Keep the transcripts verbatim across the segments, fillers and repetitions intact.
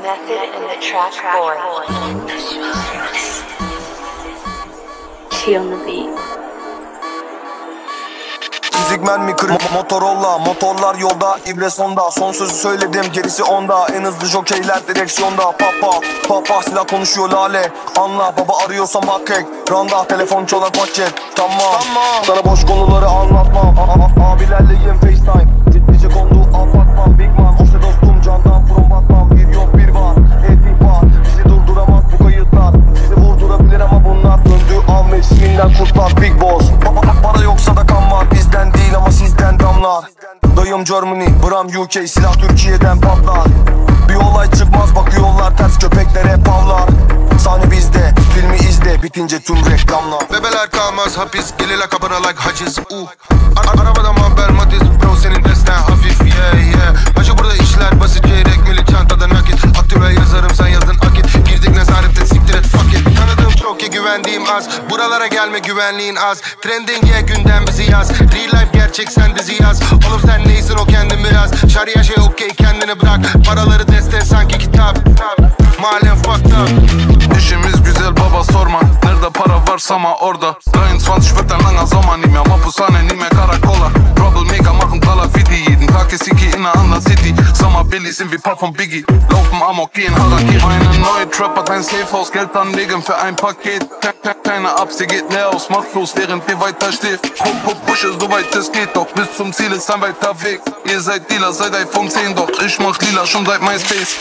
Method in the track boy. T on the beat. Zigmen mi kırık Motorola, motorlar yolda, ibre sonda. Son sözü söyledim, gerisi onda. En hızlı jokeyler direksiyonda. Papa, papa silah konuşuyor lale. Anla baba, arıyorsan bak kek. Randa telefon çalar paket. Tamam, tamam. Sana boş konuları anlatmam. Abilerleyim FaceTime. Ciddice kondu apartman. Big man, o se dostum candan from Batman. Bir yok bir var, hep var. Bizi durduramaz bu kayıtlar. Bizi vurdurabilir ama bunlar döndü an mevsiminden kurtlar. Big boss, para yoksa da kan var. Bizden değil ama sizden damlar. Dayım Germany, Bram U K, silah Türkiye'den patlar. Bir olay çıkmaz, bakıyorlar ters, köpekler hep avlar. Sahne bizde, filmi izle, bitince tüm reklamlar. Bebeler kalmaz hapis, gelirler kapına like haciz. uh. Ar Arabadan haber matiz, bro senin desten hafif, yeah yeah. Hacı burada işler basit, çeyrek milli çantada nakit. Aktive yazarım, sen yazdın akit. Girdik nezarette, siktir et fuck it. Tanıdığım çok ya güvendiğim az. Buralara gelme, güvenliğin az. Trending ya günden bizi yaz. Real life gerçek, sen dizi yaz. Oğlum sen neysin, o kendin biraz. Şarya şey okey, kendini bırak. Paraları desten sanki kitap. Mahallen fucked up. İşimiz güzel baba, sorma. Nerede para varsa ama orada. dreiundzwanzig wird ein langer Sommer, nie mehr Mapushane, nie mehr Caracola. Troublemaker machen Dollar für die. Jeden Tag ist Siki in einer anderen City. Sommer Billy sind wie Pop von Biggie. Laufen Amok, gehen Harakiri. Eine neue Trap hat ein Safehouse, Geld anlegen für ein Paket. Keine Ups, die geht leer aus, macht los, während ihr weiter steht. Pup, pup, pushe, so weit es geht, doch bis zum Ziel ist ein weiter Weg. Ihr seid Dealer, seid iPhone zehn, doch ich mach lila schon seit MySpace.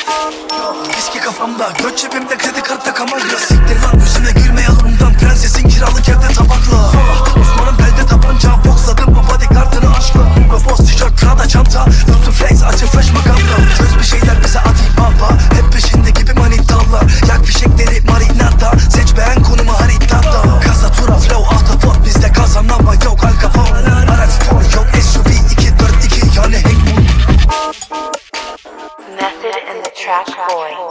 Eski kafamda, göç cebimde, kredi kartı kamayla. Siktir lan yüzüne girme yalımdan, prensesin kiralık evde tabakla. Osman'ın belde tabanca, boxladım bu bodyguardını aşkla. Profos tişört, Prada çanta, üstü flex, açı fresh maganda. Çöz bir şeyler bize adi baba, hep peşinde gibi manitalla. Yak fişekleri marinada, seç beğen konumu haritada. Kasa tura flow, ahtapot bizde kazanama yok, Al Capone. Araç spor yok, S U V iki dört iki yani Hackmoon. Method in the track boy.